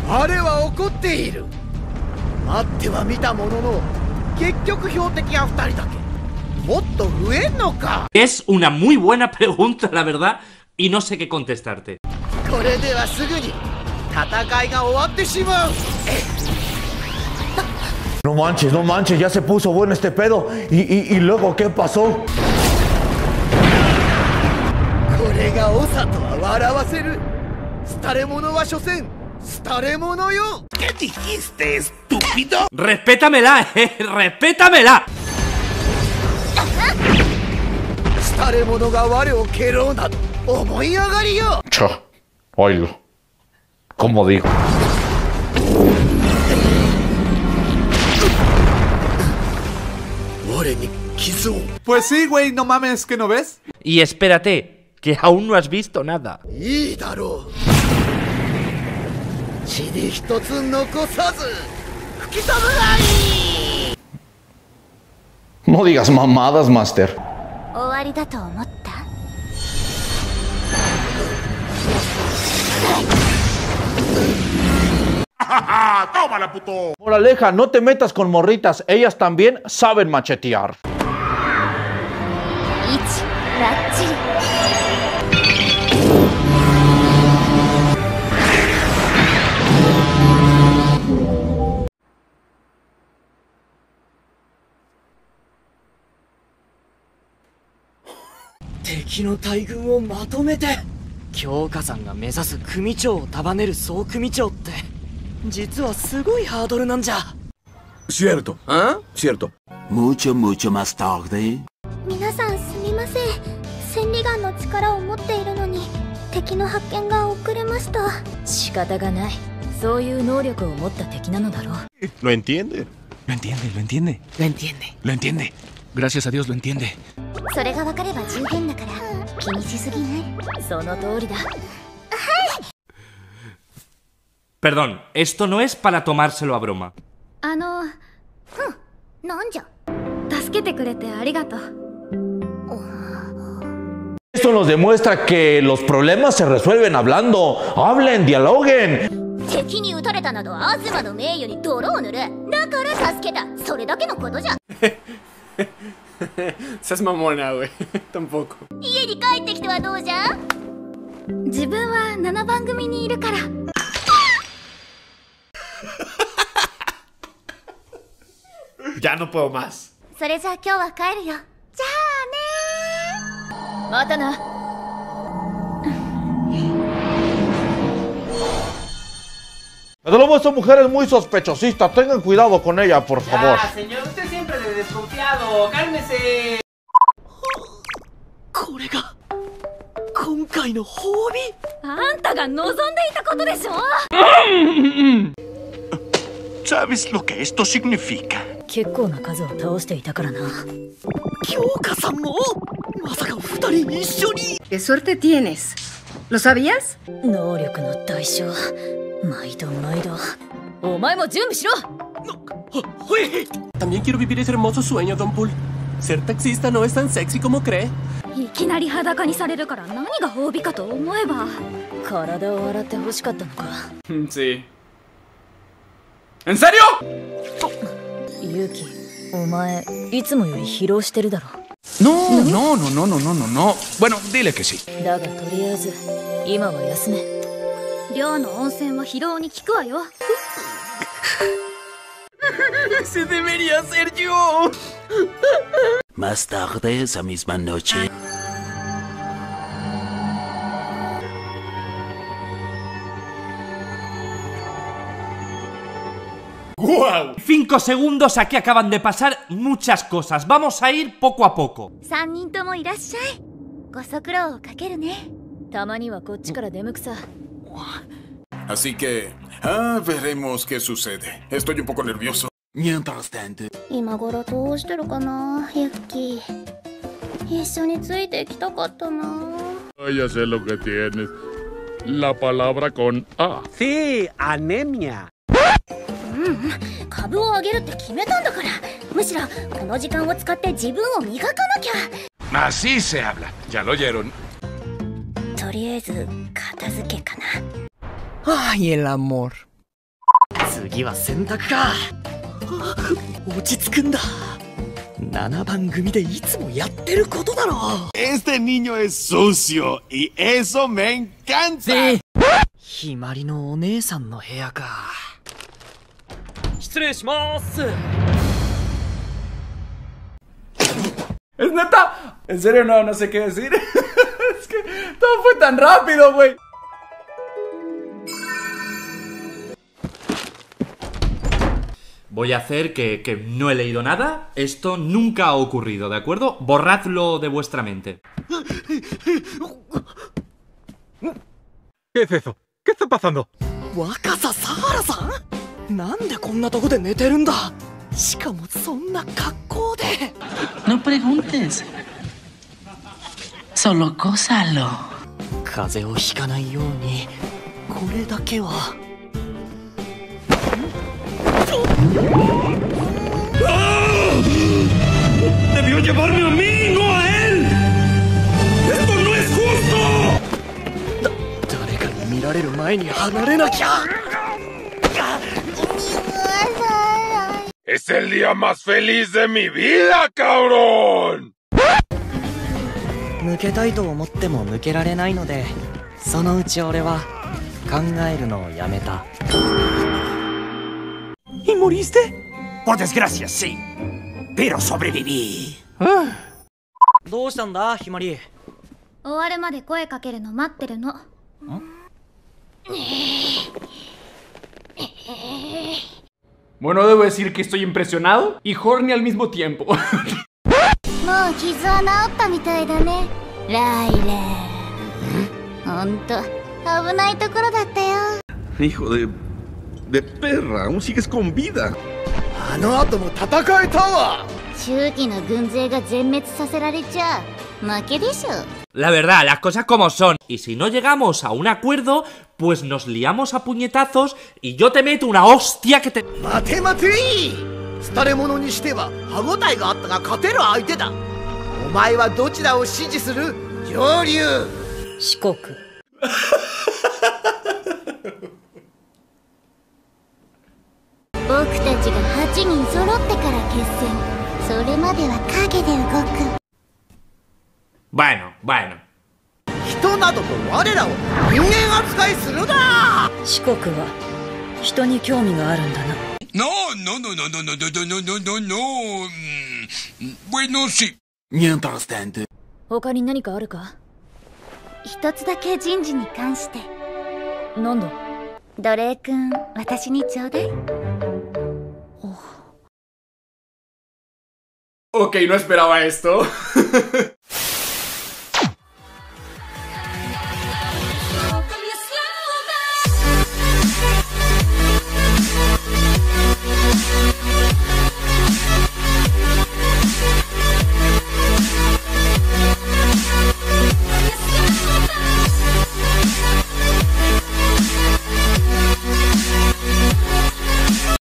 あれは怒っている。待っては見たものの、結局標的は2人だけ。もっと増えんのか。 Es una muy buena pregunta, la verdad, y no sé qué contestarte. これではすぐに戦いが終わってしまう。 No manches, no manches, ya se puso bueno este pedo. ¿Y luego qué pasó? これが長とは笑わせる。廃れ者は所詮廃れ者よ。¿Qué dijiste, estúpido? ¡Respétamela, ¡respétamela! 廃れ者が我を蹴ろうなど思い上がりよ。 Cha, oílo. ¿Cómo digo? Pues sí, güey, no mames, ¿que no ves? Y espérate, que aún no has visto nada. いいだろう。血で一つ残さず吹き飛ぶがいい。 No digas mamadas, Master. 終わりだと思った。 ¡Tómala, puto! Moraleja, no te metas con morritas, ellas también saben machetear. 1ラッチリ。 敵の大軍をまとめて。京香さんが目指す組長を束ねる総組長って実はすごいハードルなんじゃ。 Cierto, ¿ah? Cierto. Mucho más tarde. 皆さんすみません。千里眼の力を持っているのに敵の発見が遅れました。仕方がない。そういう能力を持った敵なのだろう。 Lo entiende. Lo entiende, lo entiende. Lo entiende. Lo entiende. Gracias a Dios lo entiende. それが分かれば十分だから気にしすぎない。その通りだ。 Perdón, esto no es para tomárselo a broma. なんじゃ。助けてくれてありがとう。 Esto nos demuestra que los problemas se resuelven hablando. Hablen, dialoguen. 敵に撃たれたなど東の名誉に泥を塗る。だから助けた。それだけのことじゃ。 Seas mamona, güey. Tampoco. 家に帰ってきてはどうじゃ。自分は7番組にいるから。 Ya no puedo más. それじゃあ今日は帰るよ。じゃあねー。またな。 Desde luego, esta mujer es muy sospechosista. Tengan cuidado con ella, por favor. Ya, señor, usted siempre de desconfiado. ¡Cálmese! これが今回の褒美。 あんたが望んでいたことでしょ。 ¿Sabes lo que esto significa? 結構な数を倒していたからな。 京香さんもまさか2人一緒に。 ¡Qué suerte tienes! ¿Lo sabías? 能力の代償。毎度毎度。お前も準備しろ。 También quiero vivir ese hermoso sueño, Don Pool. Ser taxista no es tan sexy como cree. いきなり裸にされるから何が褒美かと思えば。体を洗って欲しかったのか。 Sí. ¿En serio? ユキ、お前いつもより疲労してるだろ。 No, no, no, no, no, no, no, no. Bueno, dile que sí. だがとりあえず今は休め。寮の温泉は疲労に効くわよ。 ¡Se debería ser yo! Más tarde esa misma noche. ¡Wow! 5 segundos, aquí acaban de pasar muchas cosas. Vamos a ir poco a poco. 3人ともいらっしゃい。ご足労をかけるね。たまにはこっちから出向くさ。 Así que, veremos qué sucede. Estoy un poco nervioso. Mientras tanto. 今頃どうしてるかな、ユッキー。一緒についてきたかったな。 Ya sé lo que tienes. La palabra con A. Sí, anemia. 株を上げるって決めたんだから。むしろこの時間を使って自分を磨かなきゃ。 Así se habla. Ya lo oyeron. とりあえず片付けかな。 ¡Ay, el amor! 次は洗濯か。落ち着くんだ。7番組でいつもやってることだろ。 Este niño es sucio y eso me encanta. ひまりのお姉さんの部屋か。失礼します。 ¿Es neta? En serio no sé qué decir. Es que todo fue tan rápido, güey. Voy a hacer que no he leído nada. Esto nunca ha ocurrido, ¿de acuerdo? Borradlo de vuestra mente. ¿Qué es eso? ¿Qué está pasando? 若狭サハラさん、なんでこんなとこで寝てるんだ。しかもそんな格好で。 No preguntes. Solo gózalo. 風邪をひかないようにこれだけは。 ¡Debió llevarme a mí, no a él! ¡Esto no es justo! 誰かに見られる前に離れなきゃ。 ¡Es el día más feliz de mi vida, cabrón! 抜けたいと思っても抜けられないので、そのうち俺は考えるのをやめた。 ¿Y moriste? Por desgracia, sí. Pero sobreviví. どうしたんだ、ひまり。 終わるまで声かけるの待ってるの。 Bueno, debo decir que estoy impresionado y horny al mismo tiempo. もう傷は治ったみたいだね、ライレン。ほんと危ないところだったよ。 Hijo de perra, aún sigues con vida. あの後も戦えたわ。中期の軍勢が全滅させられちゃ負けでしょ。 La verdad, las cosas como son. Y si no llegamos a un acuerdo, pues nos liamos a puñetazos y yo te meto una hostia que te... 待て待て廃れ物にしては歯応えがあったが勝てる相手だ。お前はどちらを支持する？上流。 四国。 僕たちが8人揃ってから決戦。それまでは影で動く。 Bueno. 人などと我らを人間扱いするな。 四国は人に興味があるんだな。 No. Bueno, sí. Mientras tanto. 他に何かあるか？一つだけ人事に関して。 なんだ？ 奴隷くん、私にちょうだい。 Ok, no esperaba esto.